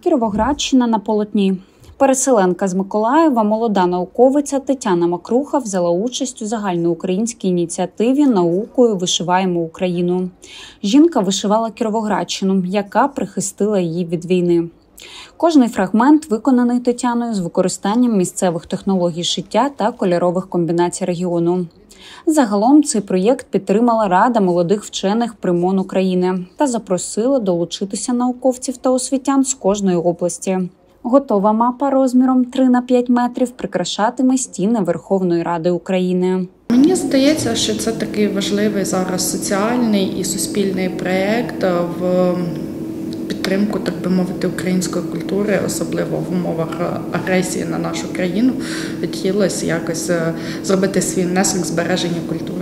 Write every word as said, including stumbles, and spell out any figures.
Кіровоградщина на полотні. Переселенка з Миколаєва, молода науковиця Тетяна Макруха взяла участь у загальноукраїнській ініціативі «Наукою вишиваємо Україну». Жінка вишивала Кіровоградщину, яка прихистила її від війни. Кожний фрагмент виконаний Тетяною з використанням місцевих технологій шиття та кольорових комбінацій регіону. Загалом цей проєкт підтримала Рада молодих вчених при МОН України та запросила долучитися науковців та освітян з кожної області. Готова мапа розміром три на п'ять метрів прикрашатиме стіни Верховної Ради України. Мені здається, що це такий важливий зараз соціальний і суспільний проєкт в підтримку, так би мовити, української культури, особливо в умовах агресії на нашу країну. Хотілося якось зробити свій внесок в збереження культури.